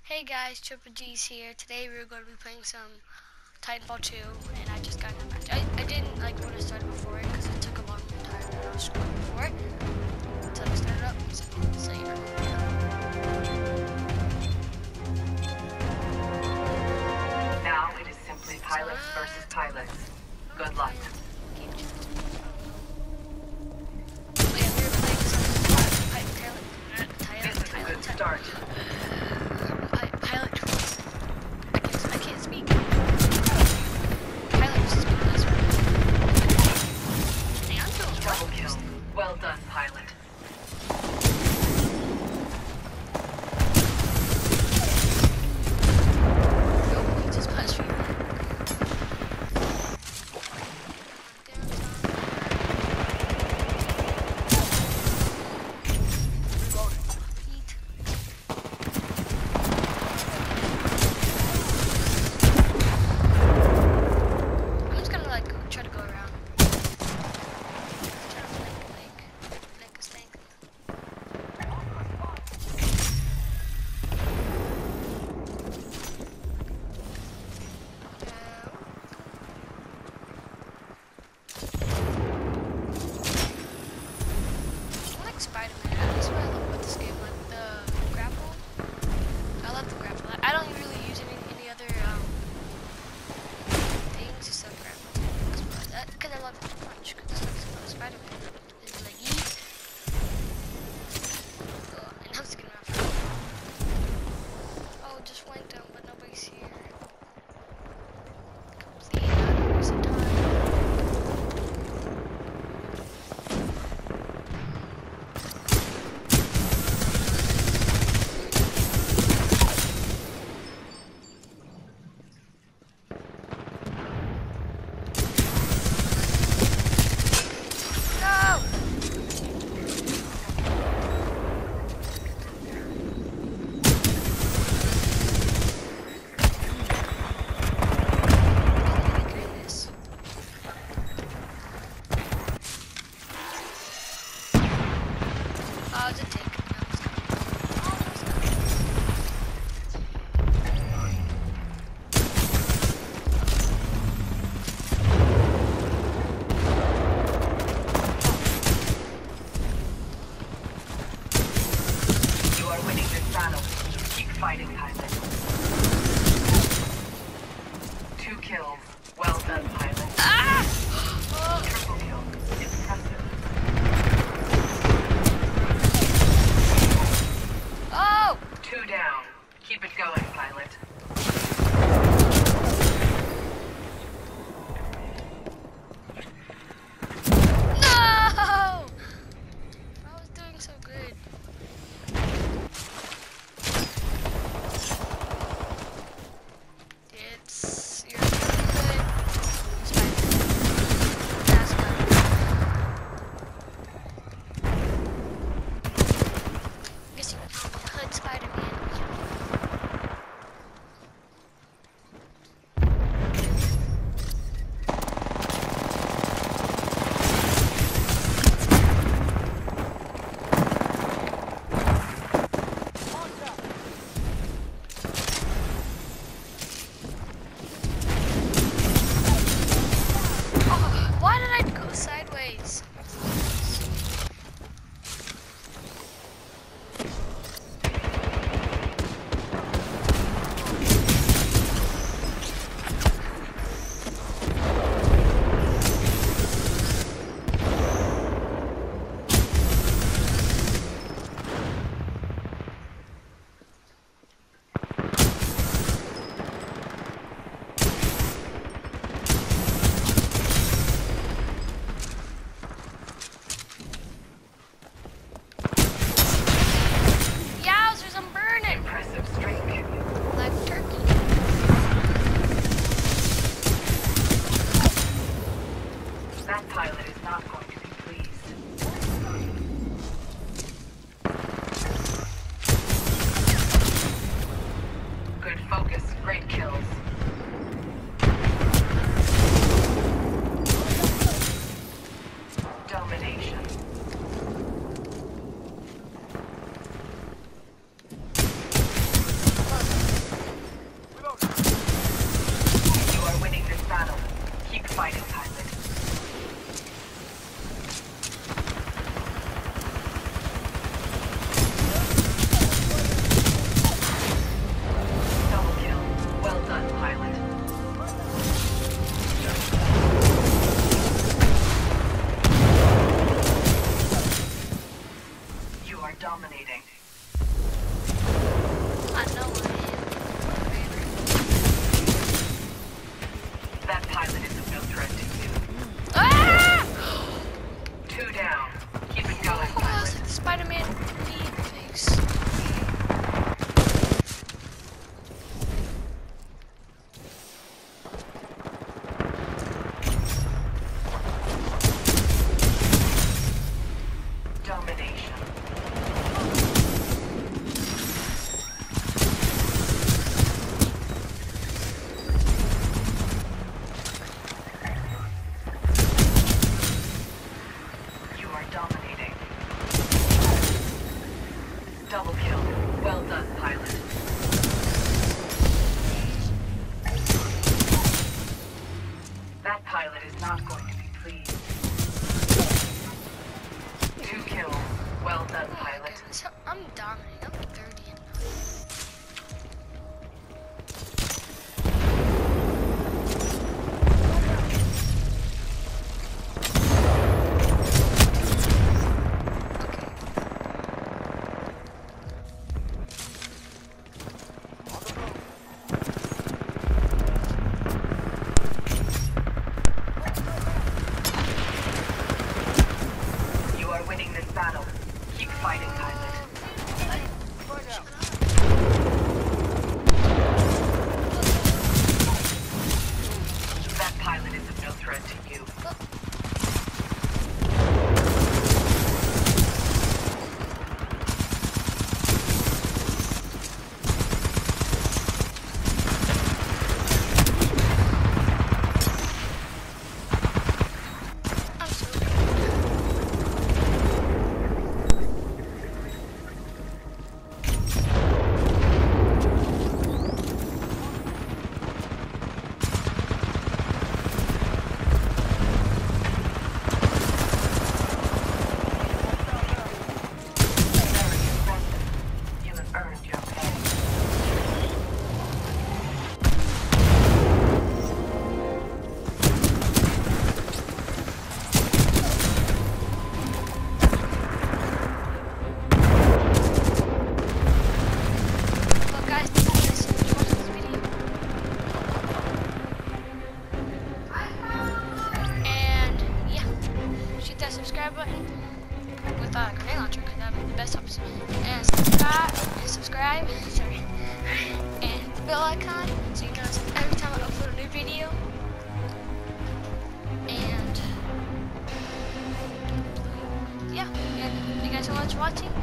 Hey guys, Triple G's here. Today we're going to be playing some Titanfall 2, and I just got in a match. I didn't like want to start it before because it took a long time and I was scrolling before it. So I started up, so you know. Now it is simply pilots versus pilots. Good luck. Oh yeah, we were playing some This is a good start. Pilot. I can't speak. Pilot used to speak this way. Hey, I'm doing Double kill. Well done, pilot. Nope, he just punched me. Spider-Man. That's what I love about this game. Like the grapple. I love the grapple. I don't really use any other things except grapple. Because I love it too much. Because it's like Spider-Man. It'd be like yeet. Oh, and I'm just getting off. Oh, just went down, but nobody's here. Complete hours of time. Fighting pilot. 2 kills. Well done, pilot. Ah! Triple kill. Impressive. Oh! 2 down. Keep it going, pilot. No! I was doing so good. You're really good. That's good. Guess you can call me Hood Spider-Man. Why did I go sideways? Well done, pilot. That pilot is not going to be pleased. 2 kills. Well done, Oh my pilot. goodness, I'm dominating. I'm 30 and 9. You are winning this battle. Keep fighting, pilot. That pilot is of no threat to you. I'm so Very impressive. You have earned your pay. Well, guys, thank you guys so much for watching this video. And yeah, shoot that subscribe button with a grenade launcher because that would be the best option. And subscribe, sorry, and the bell icon so you can notice every time I upload a new video. And yeah, and thank you guys so much for watching.